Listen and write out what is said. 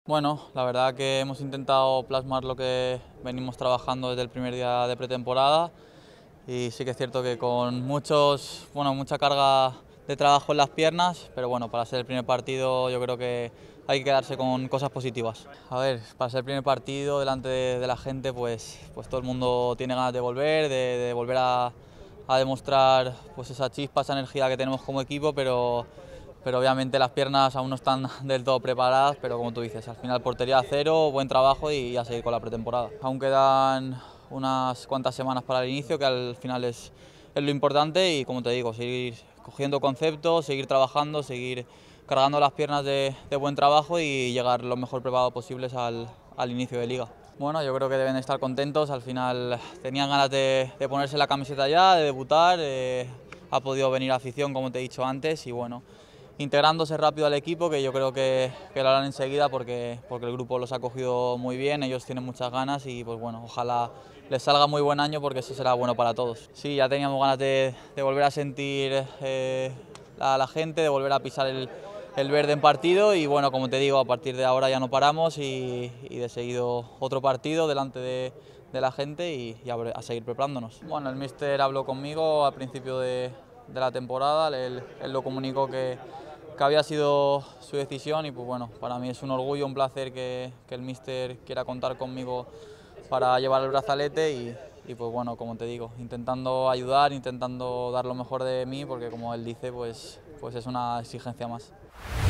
Bueno, la verdad que hemos intentado plasmar lo que venimos trabajando desde el primer día de pretemporada y sí que es cierto que con mucha carga de trabajo en las piernas, pero bueno, para ser el primer partido yo creo que hay que quedarse con cosas positivas. A ver, para ser el primer partido delante de la gente, pues todo el mundo tiene ganas de volver, de volver a demostrar pues esa chispa, esa energía que tenemos como equipo, pero obviamente las piernas aún no están del todo preparadas, pero como tú dices, al final portería a cero, buen trabajo y a seguir con la pretemporada. Aún quedan unas cuantas semanas para el inicio, que al final es lo importante y como te digo, seguir cogiendo conceptos, seguir trabajando, seguir cargando las piernas de buen trabajo y llegar lo mejor preparado posibles al inicio de liga. Bueno, yo creo que deben estar contentos, al final tenían ganas de ponerse la camiseta ya, de debutar, ha podido venir afición como te he dicho antes y bueno, integrándose rápido al equipo, que yo creo que lo harán enseguida porque el grupo los ha cogido muy bien, ellos tienen muchas ganas y pues bueno, ojalá les salga muy buen año porque eso será bueno para todos. Sí, ya teníamos ganas de volver a sentir a la gente, de volver a pisar el verde en partido y bueno, como te digo, a partir de ahora ya no paramos y de seguido otro partido delante de la gente y a seguir preparándonos. Bueno, el míster habló conmigo al principio de la temporada, él lo comunicó que había sido su decisión y pues bueno, para mí es un orgullo, un placer que el míster quiera contar conmigo para llevar el brazalete y pues bueno, como te digo, intentando ayudar, intentando dar lo mejor de mí porque como él dice, pues es una exigencia más.